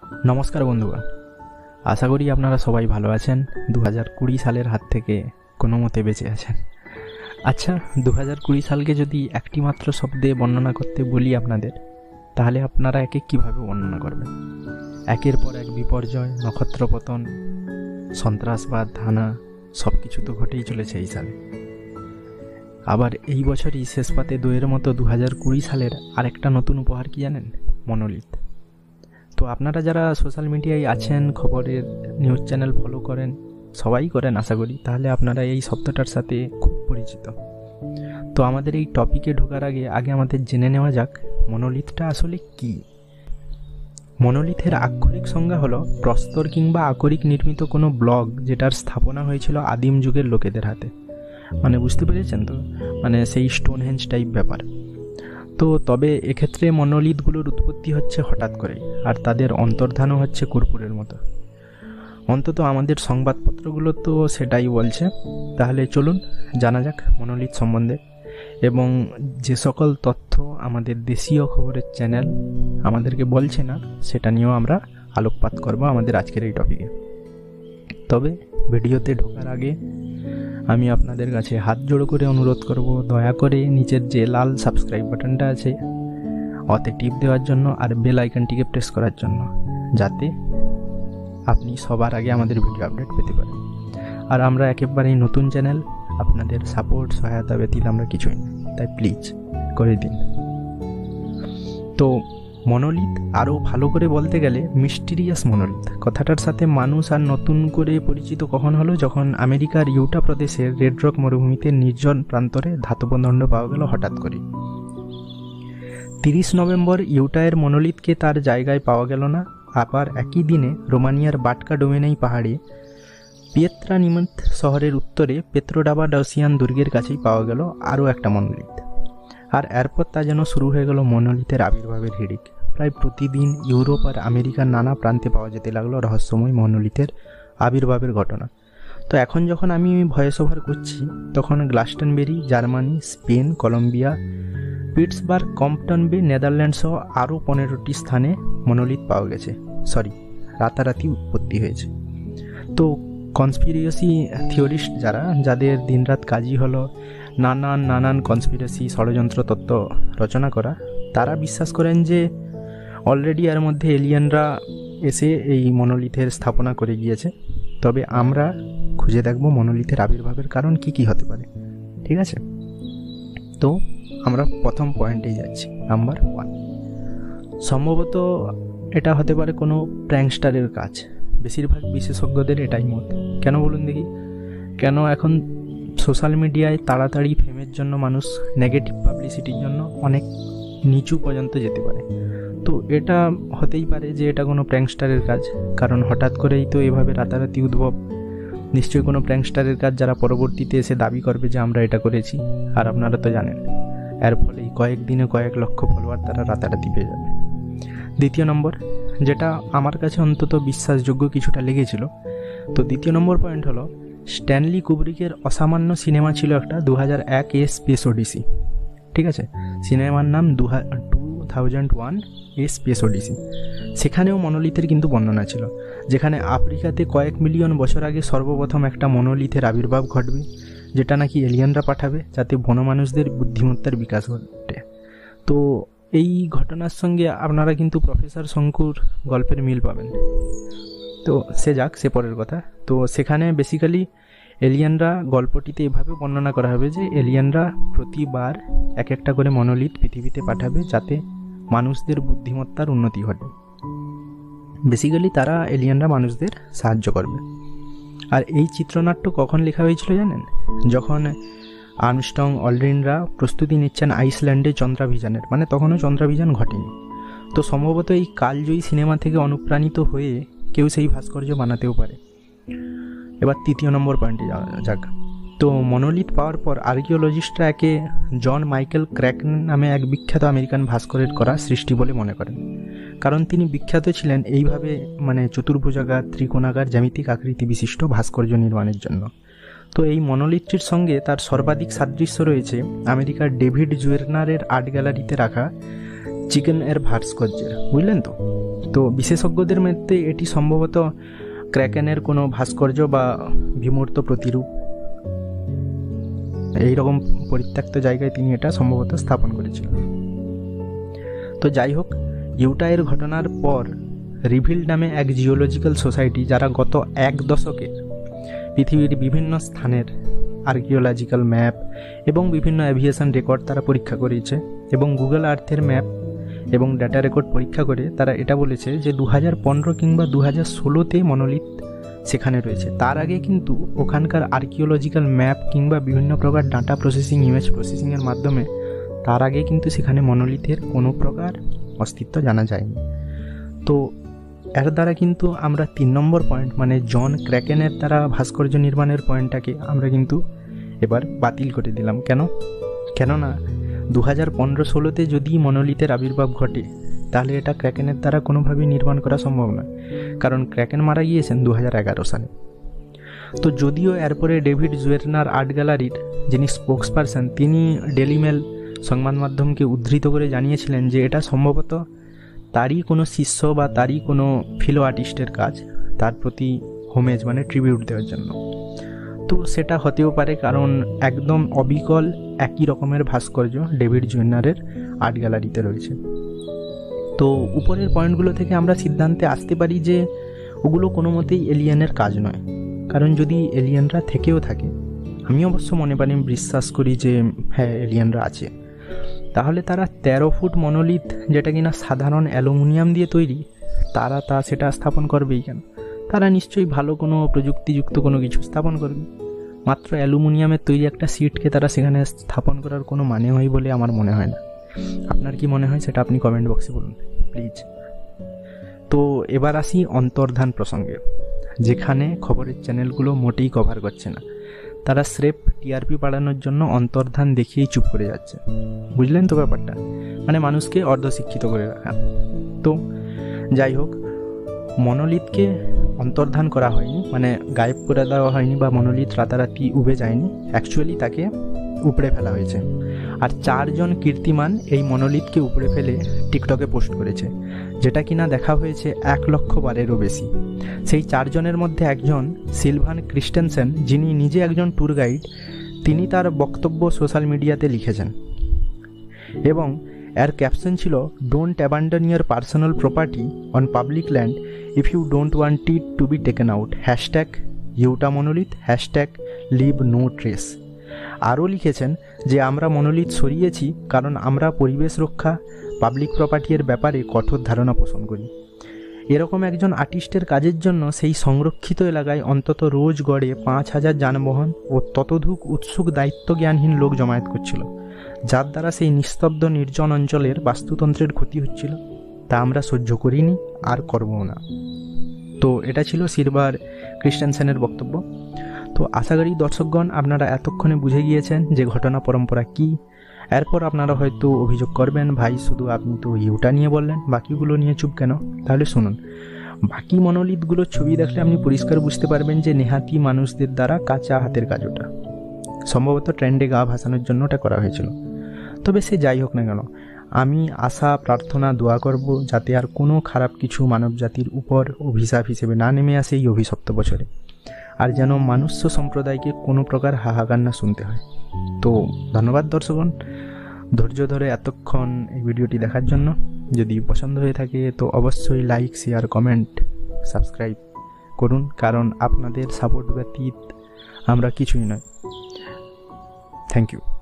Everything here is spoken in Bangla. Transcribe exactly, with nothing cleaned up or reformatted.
নমস্কার বন্ধুগণ, আশা করি আপনারা সবাই ভালো আছেন। দু হাজার কুড়ি সালের হাত থেকে কোনো মতে বেঁচে আছেন। আচ্ছা, দু হাজার কুড়ি সালকে যদি একটি মাত্র শব্দে বর্ণনা করতে বলি আপনাদের, তাহলে আপনারা একে কীভাবে বর্ণনা করবেন? একের পর এক বিপর্যয়, নক্ষত্রপতন, সন্ত্রাসবাদ, হানা, সব কিছু তো ঘটেই চলেছে এই সালে। আবার এই বছরই শেষ পাতে দইয়ের মতো দু হাজার কুড়ি সালের আরেকটা নতুন উপহার কি জানেন? মনোলিথ। তো আপনারা যারা সোশ্যাল মিডিয়ায় আছেন, খবরের নিউজ চ্যানেল ফলো করেন, সবাই করেন আশা করি, তাহলে আপনারা এই শব্দটার সাথে খুব পরিচিত। তো আমাদের এই টপিকে ঢোকার আগে আগে আমাদের জেনে নেওয়া যাক মনোলিথটা আসলে কি। মনোলিথের আক্ষরিক সংজ্ঞা হলো প্রস্তর কিংবা আকরিক নির্মিত কোনো ব্লক যেটার স্থাপনা হয়েছিল আদিম যুগের লোকেদের হাতে। মানে বুঝতে পেরেছেন তো, মানে সেই স্টোনহেঞ্জ টাইপ ব্যাপার। তো তবে এক্ষেত্রে মনোলিথগুলোর উৎপত্তি হচ্ছে হঠাৎ করে, আর তাদের অন্তর্ধানও হচ্ছে কর্পূরের মতো। অন্তত আমাদের সংবাদপত্রগুলো তো সেটাই বলছে। তাহলে চলুন জানা যাক মনোলিথ সম্বন্ধে, এবং যে সকল তথ্য আমাদের দেশীয় খবরের চ্যানেল আমাদেরকে বলছে না, সেটা নিয়েও আমরা আলোকপাত করব আমাদের আজকের এই টপিকে। তবে ভিডিওতে ঢোকার আগে আমি আপনাদের কাছে হাত জোড়ো করে অনুরোধ করব, দয়া করে নিচের যে লাল সাবস্ক্রাইব বাটনটা আছে ওতে টিপ দেওয়ার জন্য, আর বেল আইকনটিকে প্রেস করার জন্য, যাতে আপনি সবার আগে আমাদের ভিডিও আপডেট পেতে পারেন। আর আমরা একেবারেই নতুন চ্যানেল, আপনাদের সাপোর্ট সহায়তা ব্যতীত আমরা কিছুই না, তাই প্লিজ করে দিন। তো মনোলিথ আরও ভালো করে বলতে গেলে মিস্টিরিয়াস মনোলিথ কথাটার সাথে মানুষ আর নতুন করে পরিচিত কখন হলো, যখন আমেরিকার ইউটা প্রদেশের রেড রক মরুভূমিতে নির্জন প্রান্তরে ধাতব দণ্ড পাওয়া গেল হঠাৎ করে। তিরিশ নভেম্বর ইউটায়ের মনোলিথকে তার জায়গায় পাওয়া গেল না। আবার একই দিনে রোমানিয়ার বাটকা ডোমেনাই পাহাড়ে পিয়েত্রা নিমন্থ শহরের উত্তরে পেত্রোডাবা ডাউসিয়ান দুর্গের কাছেই পাওয়া গেল আরও একটা মনোলিথ। আর এরপর তা যেন শুরু হয়ে গেল মনোলিথের আবির্ভাবের হিড়িক। প্রায় প্রতিদিন ইউরোপ আর আমেরিকার নানা প্রান্তে পাওয়া যেতে লাগলো রহস্যময় মনোলিথের আবির্ভাবের ঘটনা। তো এখন যখন আমি ভয়েস ওভার করছি, তখন Glastonbury, Germany, Spain, Colombia, Pittsburgh, Compton Bay, Netherland সহ আরও পনেরোটি স্থানে মনোলিথ পাওয়া গেছে। সরি, রাতারাতি উৎপত্তি হয়েছে। তো কনস্পিরেসি থিওরিস্ট যারা, যাদের দিনরাত কাজই হলো নানান নানান কনস্পিরেসি ষড়যন্ত্র তত্ত্ব রচনা করা, তারা বিশ্বাস করেন যে অলরেডি এর মধ্যে এলিয়েনরা এসে এই মনোলিথের স্থাপনা করে গিয়েছে। তবে আমরা খুঁজে দেখব মনোলিথের আবির্ভাবের কারণ কি কি হতে পারে। ঠিক আছে, তো আমরা প্রথম পয়েন্টেই যাচ্ছি। নাম্বার ওয়ান, সম্ভবত এটা হতে পারে কোনো প্র্যাঙ্কস্টারের কাজ। বেশিরভাগ বিশেষজ্ঞদের এটাই মত। কেন বলুন দেখি? কেন এখন সোশ্যাল মিডিয়ায় তাড়াতাড়ি ফেমের জন্য মানুষ নেগেটিভ পাবলিসিটির জন্য অনেক নিচু পর্যন্ত যেতে পারে। তো এটা হতেই পারে যে এটা কোনো প্র্যাঙ্কস্টারের কাজ, কারণ হঠাৎ করেই তো এভাবে রাতারাতি উদ্ভব। নিশ্চয়ই কোনো প্র্যাঙ্কস্টারের কাজ, যারা পরবর্তীতে এসে দাবি করবে যে আমরা এটা করেছি। আর আপনারা তো জানেন, এর ফলে কয়েকদিনে কয়েক লক্ষ ফলোয়ার তারা রাতারাতি পেয়ে যাবে। দ্বিতীয় নম্বর, যেটা আমার কাছে অন্তত বিশ্বাসযোগ্য কিছুটা লেগেছিল, তো দ্বিতীয় নম্বর পয়েন্ট হলো স্ট্যানলি কুব্রিকের অসামান্য সিনেমা ছিল একটা, দু হাজার এক এ স্পেস ওডিসি। ঠিক আছে, সিনেমার নাম দু two thousand one a space odyssey. সেখানেও মনোলিথের কিন্তু বর্ণনা ছিল, যেখানে আফ্রিকাতে কয়েক মিলিয়ন বছর আগে সর্বপ্রথম একটা মনোলিথের আবির্ভাব ঘটবে, যেটা নাকি এলিয়েনরা পাঠাবে যাতে বনমানুষদের বুদ্ধিমত্তার বিকাশ ঘটে। তো এই ঘটনার সঙ্গে আপনারা কিন্তু প্রফেসর শঙ্কুর গল্পের মিল পাবেন। তো সে যাক, সে পরের কথা। তো সেখানে বেসিক্যালি এলিয়েনরা, গল্পটিতে এভাবে বর্ণনা করা হবে যে এলিয়েনরা প্রতিবার এক একটা করে মনোলিথ পৃথিবীতে পাঠাবে যাতে মানুষদের বুদ্ধিমত্তার উন্নতি ঘটে। বেসিক্যালি তারা, এলিয়েনরা মানুষদের সাহায্য করবে। আর এই চিত্রনাট্য কখন লেখা হয়েছিল জানেন? যখন আর্মস্ট্রং, অলড্রিনরা প্রস্তুতি নিচ্ছেন আইসল্যান্ডে চন্দ্রাভিযানের, মানে তখনও চন্দ্রাভিযান ঘটেনি। তো সম্ভবত এই কালজয়ী সিনেমা থেকে অনুপ্রাণিত হয়ে কেউ সেই ভাস্কর্য বানাতেও পারে। এবার তৃতীয় নম্বর পয়েন্টে যাওয়া যাক। তো মনোলিথ পাওয়ার পর আর্কিওলজিস্টরা একে জন মাইকেল ক্র্যাক নামে এক বিখ্যাত আমেরিকান ভাস্করের করা সৃষ্টি বলে মনে করেন, কারণ তিনি বিখ্যাত ছিলেন এইভাবে, মানে চতুর্ভুজাকার, ত্রিকোণাকার, জ্যামিতিক আকৃতি বিশিষ্ট ভাস্কর্য নির্মাণের জন্য। তো এই মনোলিথটির সঙ্গে তার সর্বাধিক সাদৃশ্য রয়েছে আমেরিকার ডেভিড জুয়েরনারের আর্ট গ্যালারিতে রাখা চিকেন এর ভাস্কর্যের, বুঝলেন তো। তো বিশেষজ্ঞদের মধ্যে এটি সম্ভবত ক্র্যাকেনের কোনো ভাস্কর্য বা বিমূর্ত প্রতিরূপ, এইরকম পরিত্যক্ত জায়গায় তিনি এটা সম্ভবত স্থাপন করেছিলেন। তো যাই হোক, ইউটায়ের ঘটনার পর রিভিল নামে এক জিওলজিক্যাল সোসাইটি, যারা গত এক দশকে পৃথিবীর বিভিন্ন স্থানের আর্কিওলজিক্যাল ম্যাপ এবং বিভিন্ন অ্যাভিয়েশন রেকর্ড তারা পরীক্ষা করেছে, এবং গুগল আর্থের ম্যাপ এবং ডাটা রেকর্ড পরীক্ষা করে তারা এটা বলেছে যে দু হাজার পনেরো কিংবা দু হাজার ষোলোতে মনোলিথ সেখানে রয়েছে। তার আগে কিন্তু ওখানকার আর্কিওলজিক্যাল ম্যাপ কিংবা বিভিন্ন প্রকার ডাটা প্রসেসিং, ইমেজ প্রসেসিংয়ের মাধ্যমে তার আগে কিন্তু সেখানে মনোলিথের কোনো প্রকার অস্তিত্ব জানা যায়নি। তো এর দ্বারা কিন্তু আমরা তিন নম্বর পয়েন্ট, মানে জন ক্র্যাকেনের দ্বারা ভাস্কর্য নির্মাণের পয়েন্টটাকে আমরা কিন্তু এবার বাতিল করে দিলাম। কেন? কেননা দু হাজার পনেরো ষোলোতে যদি মনোলিথের আবির্ভাব ঘটে, তাহলে এটা ক্র্যাকেনের দ্বারা কোনোভাবেই নির্মাণ করা সম্ভব নয়, কারণ ক্র্যাকেন মারা গিয়েছেন দু হাজার এগারো সালে। তো যদিও এরপরে ডেভিড জুয়েরনার আর্ট গ্যালারির যিনি স্পোক্স পারসন, তিনি ডেলি মেল সংবাদ মাধ্যমকে উদ্ধৃত করে জানিয়েছিলেন যে এটা সম্ভবত তারই কোনো শিষ্য বা তারই কোনো ফিলো আর্টিস্টের কাজ, তার প্রতি হোমেজ মানে ট্রিবিউট দেওয়ার জন্য। তো সেটা হতেও পারে, কারণ একদম অবিকল একই রকমের ভাস্কর্য ডেভিড জুয়েরনারের আর্ট গ্যালারিতে রয়েছে। তো উপরের পয়েন্টগুলো থেকে আমরা সিদ্ধান্তে আসতে পারি যে ওগুলো কোনো মতেই এলিয়েনের কাজ নয়, কারণ যদি এলিয়েনরা থেকেও থাকে, আমি অবশ্য মনে পারি বিশ্বাস করি যে হ্যাঁ এলিয়েনরা আছে, তাহলে তারা তেরো ফুট মনোলিথ, যেটা কিনা সাধারণ অ্যালুমিনিয়াম দিয়ে তৈরি, তারা তা সেটা স্থাপন করবেই কেন? তারা নিশ্চয়ই ভালো কোনো প্রযুক্তিযুক্ত কোনো কিছু স্থাপন করবে। মাত্র অ্যালুমিনিয়ামের তৈরি একটা সিটকে তারা সেখানে স্থাপন করার কোনো মানে হয় বলে আমার মনে হয় না। আপনার কি মনে হয় সেটা আপনি কমেন্ট বক্সে বলুন প্লিজ। তো এবার আসি অন্তর্ধান প্রসঙ্গে, যেখানে খবরের চ্যানেলগুলো মোটেই কভার করছে না। তারা স্রেফ টিআরপি বাড়ানোর জন্য অন্তর্ধান দেখিয়েই চুপ করে যাচ্ছে, বুঝলেন তো ব্যাপারটা, মানে মানুষকে অর্ধশিক্ষিত করে রাখা। তো যাই হোক, মনোলিথকে অন্তর্ধান করা হয়নি, মানে গায়েব করে দেওয়া হয়নি বা মনোলিথ রাতারাতি উবে যায়নি, অ্যাকচুয়ালি তাকে উপড়ে ফেলা হয়েছে। আর চারজন কীর্তিমান এই মনোলিথকে উপড়ে ফেলে টিকটকে পোস্ট করেছে, যেটা কিনা দেখা হয়েছে এক লক্ষ বারেরও বেশি। সেই চারজনের মধ্যে একজন সিলভান ক্রিস্টেনসেন, যিনি নিজে একজন ট্যুর গাইড, তিনি তার বক্তব্য সোশ্যাল মিডিয়াতে লিখেছেন এবং এর ক্যাপশন ছিল, don't abandon your personal property on public land if you don't want it to be taken out, hashtag Utah monolith, hashtag leave no trace. আরও লিখেছেন যে আমরা মনোলিথ সরিয়েছি কারণ আমরা পরিবেশ রক্ষা, পাবলিক প্রপার্টির ব্যাপারে কঠোর ধারণা পোষণ করি। এরকম একজন আর্টিস্টের কাজের জন্য সেই সংরক্ষিত এলাকায় অন্তত রোজ গড়ে পাঁচ হাজার যানবাহন ও ততোধিক উৎসুক দায়িত্বজ্ঞানহীন লোক জমায়েত করছিল, যার দ্বারা সেই নিস্তব্ধ নির্জন অঞ্চলের বাস্তুতন্ত্রের ক্ষতি হচ্ছিল। তা আমরা সহ্য করিনি আর করবও না। তো এটা ছিল সিলভার ক্রিস্টেনসেনের বক্তব্য। তো আশা করি দর্শকগণ আপনারা এতক্ষণে বুঝে গিয়েছেন যে ঘটনা পরম্পরা কী। এরপর আপনারা হয়তো অভিযোগ করবেন, ভাই শুধু আপনি তো ইউটা নিয়ে বললেন, বাকিগুলো নিয়ে চুপ কেন? তাহলে শুনুন, বাকি মনোলিথগুলোর ছবি দেখলে আপনি পরিষ্কার বুঝতে পারবেন যে নেহাতি মানুষদের দ্বারা কাঁচা হাতের কাজ, ওটা সম্ভবত ট্রেন্ডে গা ভাসানোর জন্য ওটা করা হয়েছিল। তবে সে যাই হোক না কেন, আমি আশা, প্রার্থনা, দোয়া করব যাতে আর কোনো খারাপ কিছু মানব জাতির উপর অভিশাপ হিসেবে না নেমে আসে এই অভিশপ্ত বছরে, আর যেন মানুষ্য সম্প্রদায়কে কোনো প্রকার হাহাকার না শুনতে হয়। তো ধন্যবাদ দর্শকগণ, ধৈর্য ধরে এতক্ষণ এই ভিডিওটি দেখার জন্য। যদি পছন্দ হয়ে থাকে তো অবশ্যই লাইক, শেয়ার, কমেন্ট, সাবস্ক্রাইব করুন, কারণ আপনাদের সাপোর্ট ব্যতীত আমরা কিছুই নয়। Thank you.